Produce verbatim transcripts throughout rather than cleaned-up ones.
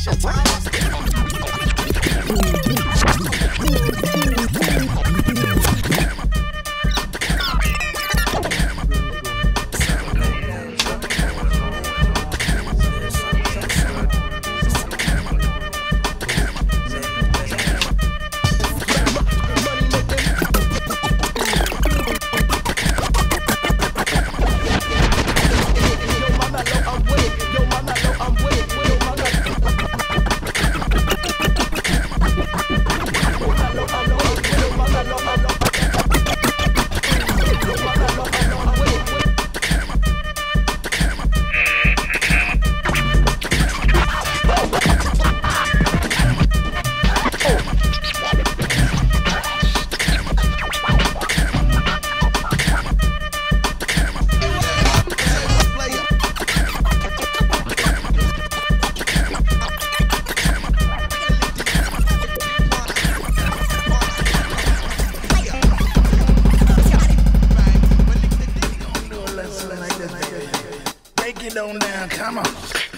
On down, come on.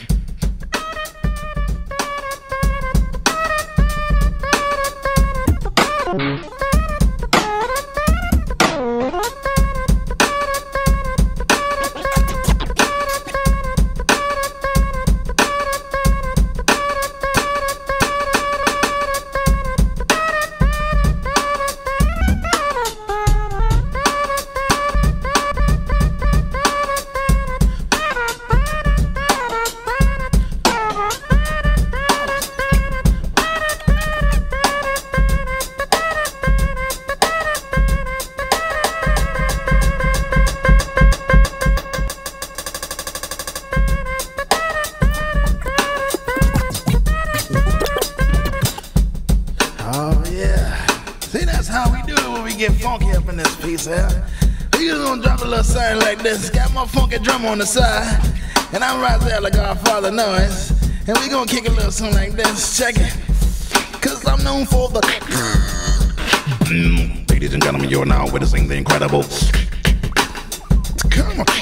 Get funky up in this piece here. We just gonna drop a little something like this. Got my funky drum on the side, and I'm right there like our father noise. And we gonna kick a little something like this. Check it, cause I'm known for the. Ladies and gentlemen, you're now witnessing the incredible. Come on.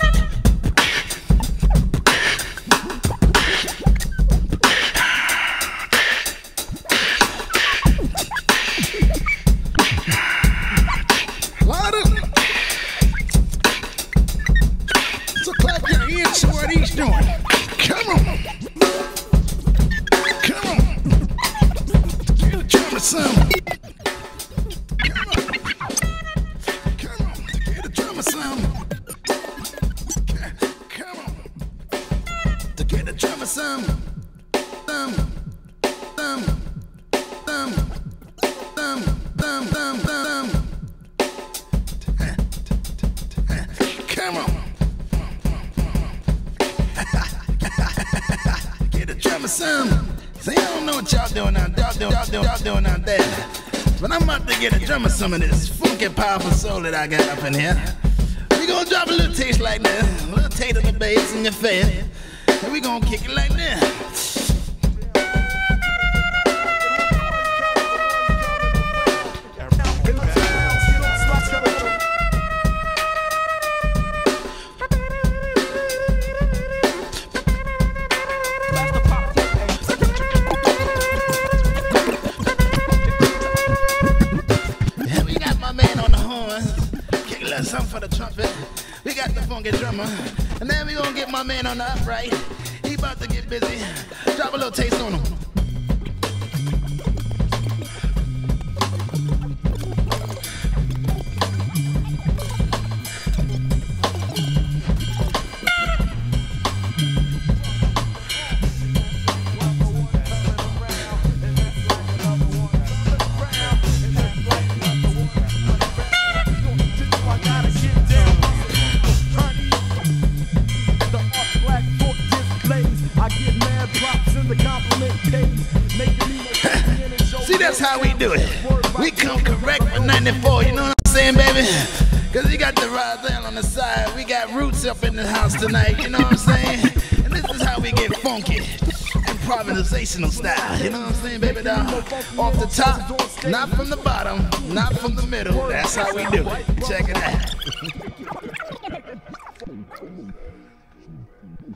Come on. Get the drummer some. See, I don't know what y'all doing out there, y'all doing, y'all doing, y'all doing out there. But I'm about to get a drummer some of this funky, powerful soul that I got up in here. We gonna drop a little taste like this, a little taste of the bass in your face, and we gonna kick it like this. Something for the trumpet. We got the funky drummer, and then we gonna get my man on the upright. He about to get busy. Drop a little taste on him. See, that's how we do it. We come correct for ninety-four, you know what I'm saying, baby? Cause we got the Razel on the side. We got roots up in the house tonight, you know what I'm saying? And this is how we get funky. Improvisational style, you know what I'm saying, baby doll? Off the top, not from the bottom, not from the middle. That's how we do it. Check it out.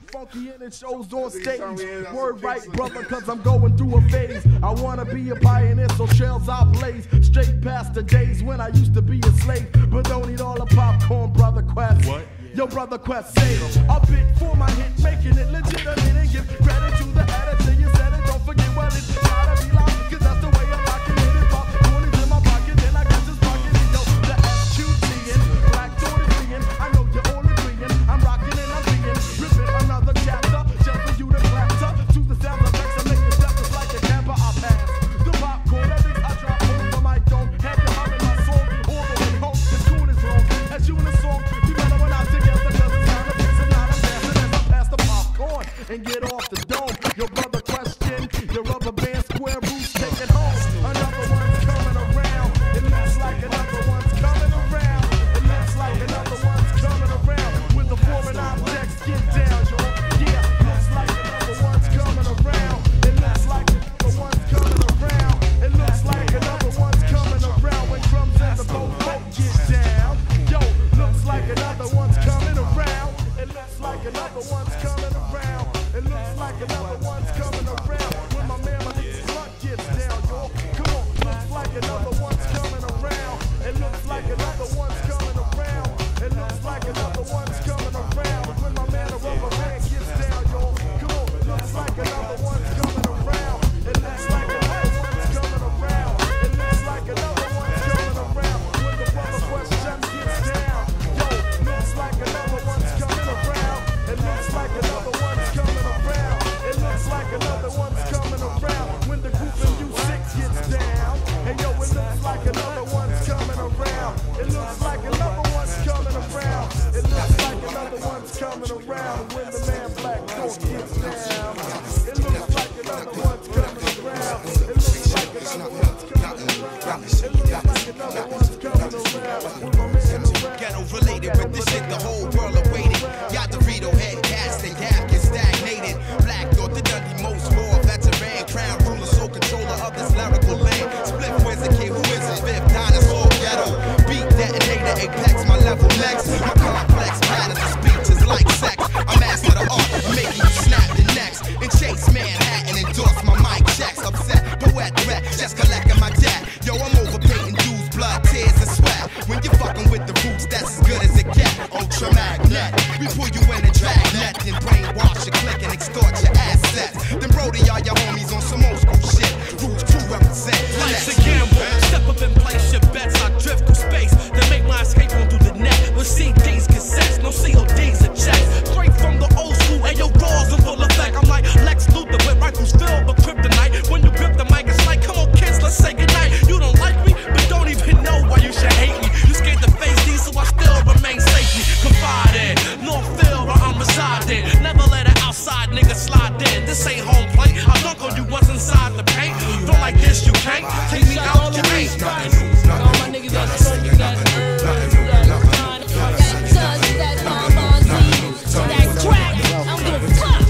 funky and it shows on stage. Word right, brother, cause I'm going through a phase. I wanna be a pioneer, so shells I blaze. Straight past the days when I used to be a slave. But don't eat all the popcorn, brother Quest. What? Yo, brother Quest, say a bit for my hit, making it legitimate and give credit to the editor. You said it, don't forget, well, it's gotta be loud, cause that's the way I'm rocking it. It's pop, twenties in my pocket, then I got this pocket. Yo, the S Q T in, black door is being, I know you're all agreeing. I'm rocking and I'm being, ripping another chapter, just for you to clapter. To the sound effects, I make it step just like a camper I pass. The popcorn, every I drop home from my dome. Had to hum in my song, all the way home. The tune is wrong, as you in a song. You better when I together, cause it's not a piece and not a dancing as I pass the popcorn and get off the dome. Your brother question, your rubber band square roots, take it home. Another one's coming around. It looks like another one's coming around. It looks like another one's coming around. With the foreign objects, get down, yo. Yeah, looks like another one's coming around. It looks like another one's coming around. It looks like another one's coming around. When drums and the boat boat get down. Yo, looks like another one's coming around. It looks like another one's coming around. It looks like another one's coming around. When my man, my nigga Blunt gets down, yo. Come on, looks like another one's coming around. It looks like another one's coming around. It looks like another one's coming around. When my man, a rubber band gets down, yo. Come on, looks like another one's coming around. It looks like another one's coming around. It looks like another one's coming around. When the brother question gets down, yo. Looks like another one's coming around. It looks like another one's coming around. It looks like another one's coming around. When the group of you six gets down, and yo, it looks like another one's coming around. It looks like another one's coming around. It looks like another one's coming around. When the man Black Coat gets down, it looks like another one's coming around. It looks like another one's coming around. It looks like another one's coming around. When my man around. Ghetto related with this shit, the whole world awaited. Y'all Dorito head cast and gap is stagnated. Black Thought the Dundee most war veteran, crown ruler, sole controller of this lyrical lane. Split where's the kid who is a fifth dinosaur ghetto. Beat detonator, apex, my level next. My complex pattern of speech is like sex. I master the art of making you snap the necks. And chase Manhattan, endorse my mic checks. Upset, poet threat, just collecting my debt. Yo, I'm overpaying dues, blood, tears, and sweat. When you're fucking with the roots, that's as good as it gets. Ultra magnet, we pull you in a drag net, then brainwash your click and extort your assets. Then Brody, all your homies on some old school shit. Roots crew represent. Life's a gamble. Step up and place your bets. I drift through space, then make my escape on through the net. With C Ds, cassettes, no C O Ds or checks. Straight from the old school, and your raws in full effect. I'm like Lex Luthor with rifles filled with kryptonite. When you grip the mic, it's like, come on kids, let's say goodnight. You don't like me, but don't even know why you should hate me. You scared to face these, so I still remain safely. Confide in, Northfield where I'm residing. Never let an outside nigga slide in. This ain't home plate. I dunk on you once inside the paint. Don't like this, you can't take me out your ain't. All my niggas got smoke, you got herbs, you got wine, you got touch, you got bonbons, that crack. I don't give a fuck.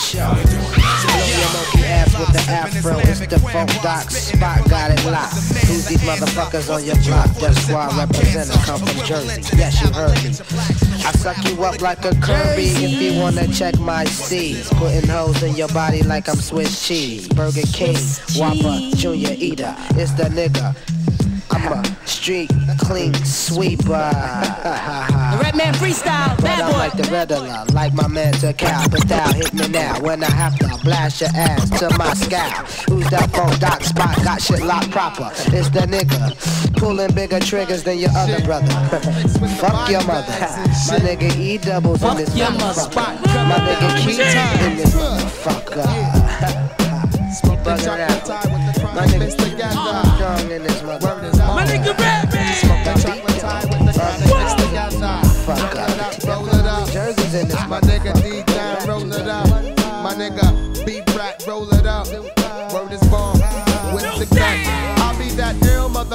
With the afro, it's the funk doc spot, got it locked. Who's these motherfuckers on your block? That's why I represent, I come from Jersey. Yes, you heard me. I suck you up like a Kirby if you wanna check my steeds. Putting holes in your body like I'm Swiss cheese. Burger King, Whopper, Junior Eater. It's the nigga. I'm a street clean sweeper. Redman freestyle, But bad I'm boy. like the Riddler, like my man to cow. But thou hit me now when I have to blast your ass to my scalp. Who's that funk doc spot? Got shit locked proper. It's the nigga pulling bigger triggers than your other brother. Fuck your mother. My nigga E doubles in this motherfucker. My nigga Keith in this motherfucker. Bug it out. My nigga strong in this motherfucker. My nigga Redman. Smoke a beat. Fuck up. Roll it up. Jersey's in this My nigga D down, roll it up. My nigga B Brat, roll it up. Word is born with the gun. I'll be that real motherfucker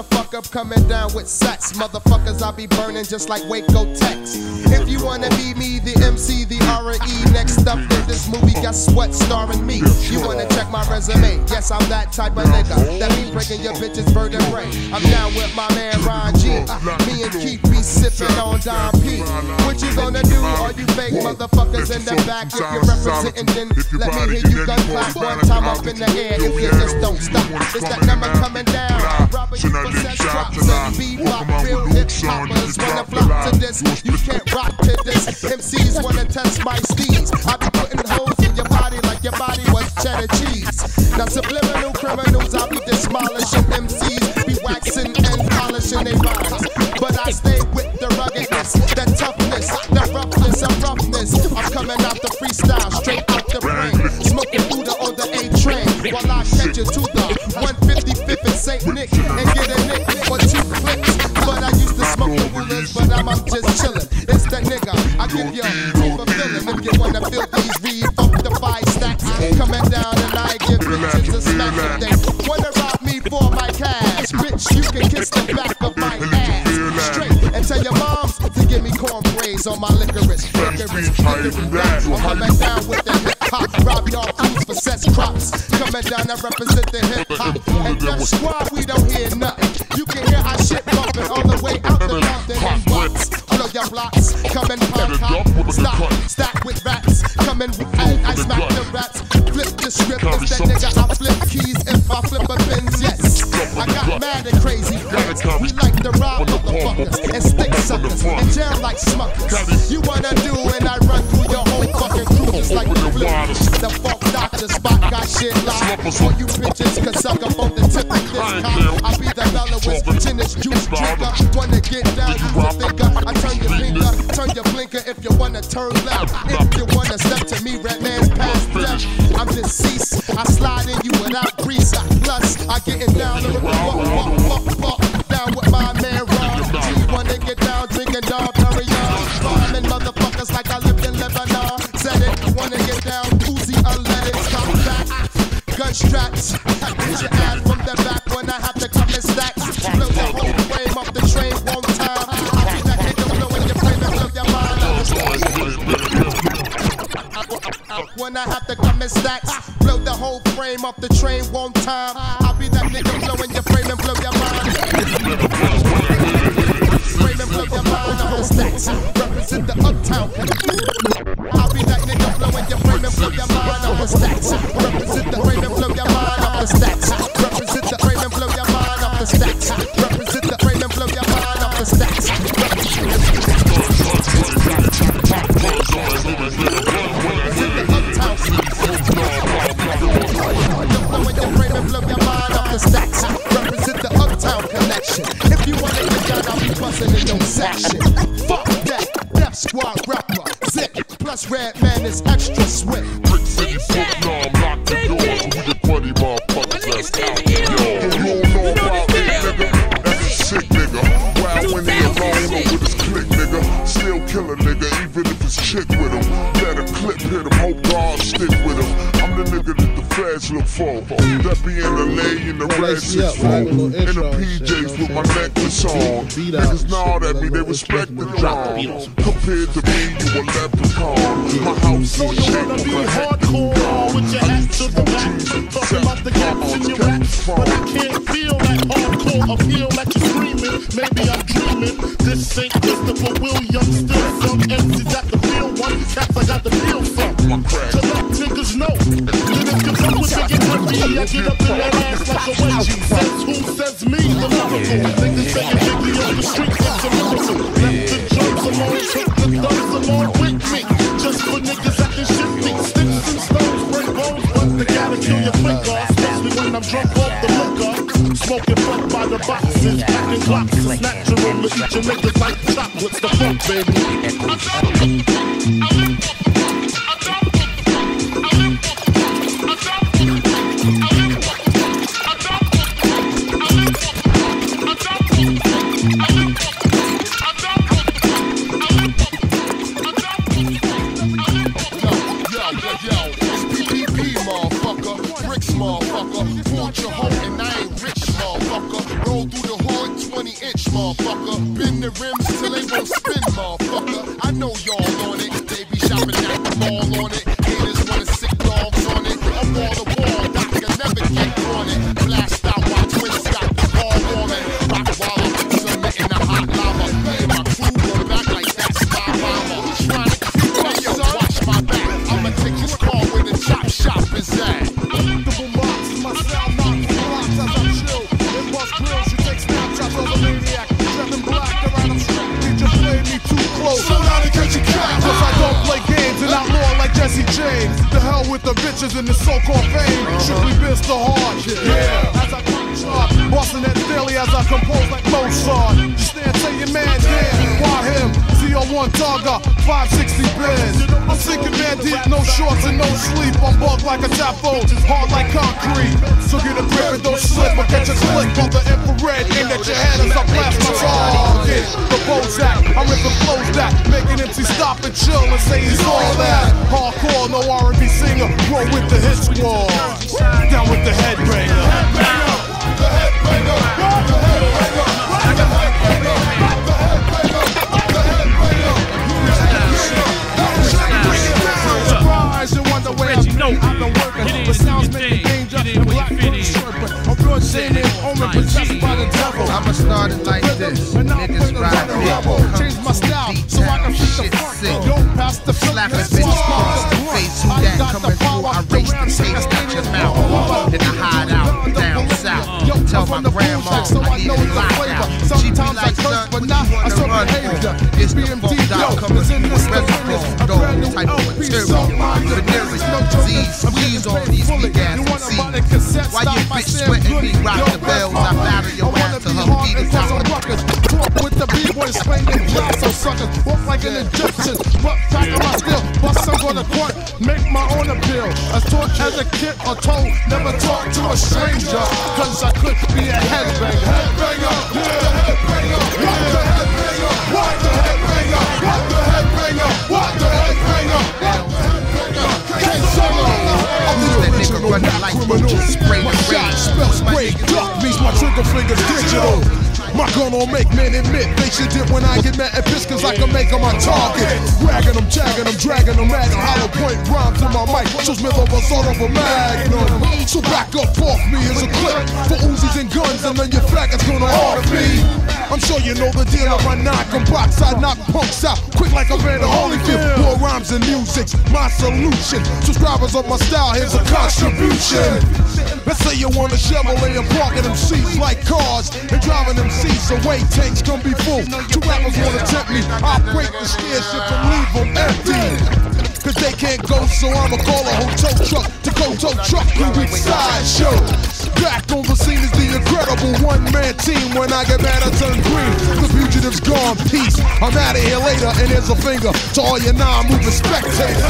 I'm coming down with sets. Motherfuckers, I be burning just like Waco, Tex. If you wanna be me, the M C, the R and E, next up in this movie, guess what? Starring me. You wanna check my resume? Yes, I'm that type of nigga that be breaking your bitches vertebrae. I'm down with my man Ron G. Me and Keith be sipping on Don P. What you gonna do? All you fake motherfuckers in the back, if you're representing, then let me hear you gun clap one time up in the air. If you just don't stop, it's that number coming down. Robert, you possess drops and bebop. Real hip hoppers wanna flop to this. You can't rock to this. M Cs wanna test my steeds. I be putting holes in your body like your body was cheddar cheese. Now subliminal criminals, I be demolishing M Cs, be waxing and polishing their rhymes. But I stay with the ruggedness, the toughness, the roughness of roughness. I'm coming out the freestyle, straight out the brain. Smoking Buddha on the A train while I catch you to the one fifty-fifth in Saint Nick and get a nick for two clicks. But I used to smoke the Willers, but I'm, I'm just chillin'. It's that nigga, I give you a feeling. If you wanna feel these re-funk the five stacks, coming down and I give bitches a smack if they wanna rob me for my cash. Bitch, you can kiss the back of my ass straight and tell your moms to give me cornbreads on my licorice. Licorice, licorice. I'm coming down with the hip hop, rob y'all fools for cess crops. Coming down and represent the hip hop. And Def Squad, we don't hear nothing. You can hear our shit bumping all the way out the mountain and butts. Blow your blocks, coming punk hop, stop, stack with rats. Coming I, I smack the rats. Flip the script, it's that nigga. I flip keys if I flip a pins, yes. I got mad and crazy friends. We like to rob motherfuckers and stick suckers and jam like smuckers. You wanna do and I run through your whole fucking crew just like the flip. The funk doctor spot got shit locked. All you bitches can suck up on the tip of this cock. I be the mellowest, ginners, juice drinker. Wanna get down, you a thinker. I turn your finger, turn your blinker if you wanna turn left. If you wanna step to me, Redman's past death. I'm deceased, I slide in you without grease. Plus, I getting down to the walk, walk, walk, walk. Down with my man Ron G. Wanna get down, drinking Dom Perignon. Rhyming motherfuckers like I lived in Lebanon. Said it, wanna get down, Uzi unleaded. Come back, gun straps. Hit your ass from the back when I have to come in stacks. Blow the whole frame off the train one time. I see that nigga blowing your frame and blow your mind. When I have to come in stacks, blow the whole frame off the train one time. I'll be that nigga blowing your frame and blow your mind. Frame and blow your mind off the stacks. Represent the uptown. I'll be that nigga blowing your frame and blow your mind off the stacks. Represent the frame and blow your mind off the stacks. Represent the frame and blow your mind off the stacks. Represent the frame and blow your mind off the stacks. The stacks represent the uptown connection. If you wanna get down, I'll be bustin' in your section. Fuck that, Def Squad rapper, Zip. Plus Redman is extra swift. Brick City, Brooklyn, I'm locked the doors. We the buddy motherfuckers that's out. Yo, you don't know about me, nigga. That's a sick nigga. Wild when he alone or with his clique, nigga. Still kill a nigga, even if it's chick with him. Let a clip hit him, hope God stick with him. I'm the nigga that the feds look for. That be in the lay in the red six four. In the P Js with my necklace on. Niggas nod at me, they respect the dawn. Compared to me, you a leprechaun. My house is shit. You wanna be hardcore with your ass to the back. Talking about the gaps in your raps. But I can't feel that hardcore appeal that you're screaming. Maybe I'm dreaming. This ain't Christopher Williams. Still some M Cs got the real one. Cats I got the real some. Collect niggas know. Then if you fuck with niggas heavy, I get up in that ass like a wedgie. Says who says me, the lyrical. Niggas saying Biggie on the street, that's a miracle. Left the drums alone, took the thugs along with me. Just for niggas acting shifty. Sticks and stones, break bones, but they gotta kill your finger. Especially when I'm drunk off the liquor. Smoking fuck by the boxes, packing clocks. It's natural to eat your niggas like chocolates. The fuck, baby. I don't, motherfucker. Pulled your hoe and I ain't rich, motherfucker. Roll through the hood, motherfucker. Bend the rims till they won't spin, motherfucker. I know y'all on it. They be shopping at the mall on it. Haters wanna sick dogs on it. I'm wall to wall, doc, you never get on it. Blast out while twins got the ball warming. Rock while I'm submitting the hot lava. Me and my crew go back like that's my mama. Trying to creep up, yo, watch my back. I'ma take this car where the chop shop is at. Electable marks is my style, not blocks as I chill. It bust grills, she takes snapshots of a maniac. Dressed black around them straight, you just play me too close. Slow down and catch your cat. Cause I don't play games and outlaw like Jesse James. The hell with the bitches and the so-called fame. Strictly biz the hard, yeah. As I come chart, bustin' that daily as I compose like Mozart. Just stand, say your man, damn, why him? C O one Targa, five sixty Benz. I'm sinking man deep, no shorts and no sleep. I'm bugged like a tap phone, hard like concrete. So get a grip and don't slip or catch a click on the infrared. Aim at your head as I blast my target. The Bozak, I'm ripping flows back, making M C stop and chill and say he's all that. Hardcore, no R and B singer, roll with the hit squad. Down with the headbanger. The headbanger, the headbanger, the headbanger, the headbanger, the headbanger. Surprise, you wonder where I've been, I've been working. The sounds make me danger and black birds chirping. I'm good saying it, only possessed by the devil. I'ma start it like this. Niggas ride it. Change my style so I can fit the front. Yo, past the Slap a bitch across the face. Who that coming through? I race the taste out your mouth. Then I hide out down south. Tell my grandma I need a lockout. She be like, son, what you wanna run for? It's the funk dot coming through with reservoir. Dog type of material. Venereal disease. Squeeze on these big ass M Cs. Why you bitch sweating me? Rock the bells. I battle your ass to her feet and top of the talk with the B-boys, swinging glass so suckers walk like an Egyptian. But back on my steel, bust some on the court, make my own appeal. As taught as a kid or told, never talk to a stranger, cause I could be a headbanger. Headbanger, yeah, headbanger, what the headbanger, what the headbanger, what the headbanger, what the headbanger, what the headbanger, can't solo. That nigga running like criminal, spray the shot, spell spray, duck means my trigger fingers digital. My gun don't make men admit they should dip when I get mad at piss cause I can make them my target. Ragging them, jagging them, dragging them, adding hollow point rhymes in my mic. So Smith of a sort of a magnum. So back up off me as a clip for Uzis and guns and then your faggots gonna order me. I'm sure you know the deal. I knock them box, I knock punks out quick like a man of Holyfield. More rhymes and music's my solution. Subscribers of my style, here's a contribution. Let's say you want a Chevrolet and parking them seats like cars and driving them seats away. Tanks gonna be full. Two rappers wanna tempt me. I'll break the steer ship and leave them empty. Cause they can't go, so I'ma call a hotel truck to go tow truck three week sideshow. Back on the scene is the incredible one-man team. When I get mad, I turn green. The fugitive's gone, peace. I'm out of here later, and here's a finger to all your non-moving spectators.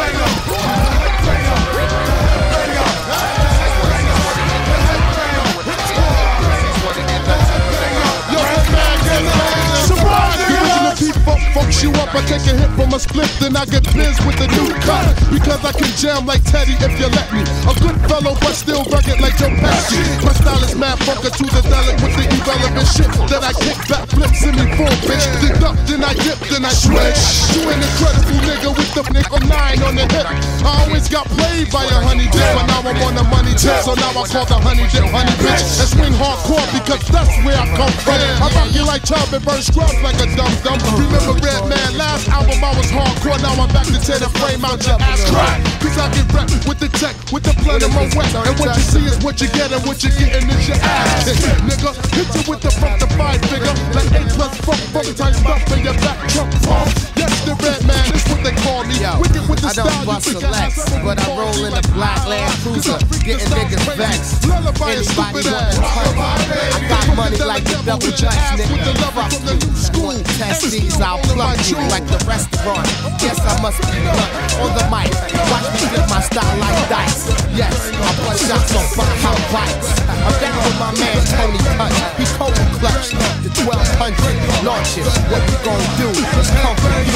Fucks you up, I take a hit from a split, then I get biz with the new cut. Because I can jam like Teddy if you let me. A good fellow, but still rugged like Joe Pesci. My style is mad fucker to the delic with the irrelevant shit that I kick back flips in me full bitch. Deduct, then I dip, then I switch. You an incredible nigga with the nickel nine on the hip. I always got played by a honey dip, but now I'm on a money tip. So now I call the honey dip honey bitch. And swing hardcore because that's where I come from. I rock you like chop and burn scrubs like a dumb dumb. Remember Redman, last album I was hardcore, now I'm back to tear the frame out your ass crack. Cause I get rap with the tech, with the blood in my wet. And what you see is what you get, and what you getting is your ass kicked. Nigga, hit you with the front to five figure, like eight plus funk, funk type stuff in your back trunk pump. Yes, the Redman, that's what they call me. Yo, Wicked with the I don't style, bust you a Lex, but I roll in a black Land Cruiser, getting niggas vexed. Anybody want to punch? I got money like the double dutch, nigga. Fuck you. Want to test these, I'll plug you like the restaurant. Guess I must be blunt on the mic. Watch me flip my style like dice. Yes, I bust shots on five bikes. I'm down with my man Tony Touch. He cold clutch the twelve hundred launches. What you gon' do? Come for you.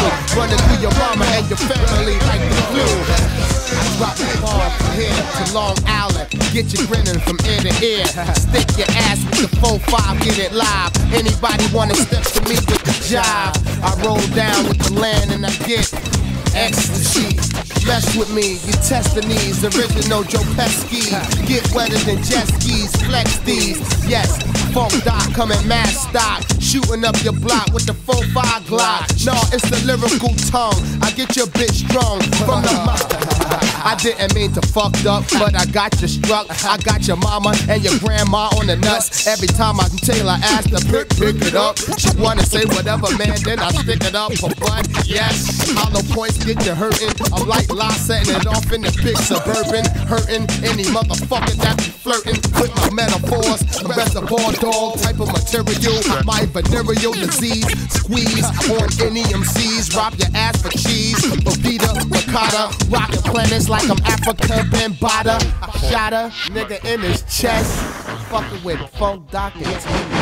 running through your mama and your family like the flu. I drop the bomb from here to Long Island. Get you grinning from ear to ear. Stick your ass with the four five, get it live. Anybody wanna step to me with the job? I roll down with the land and I get ecstasy. Mess with me, you test the knees. Original Joe Pesky. Get wetter than jet skis, flex these. Yes, Funk Doc coming mad stock. Shooting up your block with the four five Glock. No, it's the lyrical tongue. I get your bitch strong from the mouth. I didn't mean to fucked up, but I got you struck. I got your mama and your grandma on the nuts. Every time I Taylor asked to pick, pick it up. She wanna say whatever, man, then I stick it up for fun. Yes, hollow points get you hurting. I'm like La setting it off in the big suburban. Hurting any motherfucker that be flirting with my metaphors. Reservoir dog type of material. My venereal disease. Squeeze on any M Cs. Rob your ass for cheese. Bovita, ricotta. Rockin' planets like I'm Africa Bambata. Shot a nigga in his chest. Fucking with Funk Doc and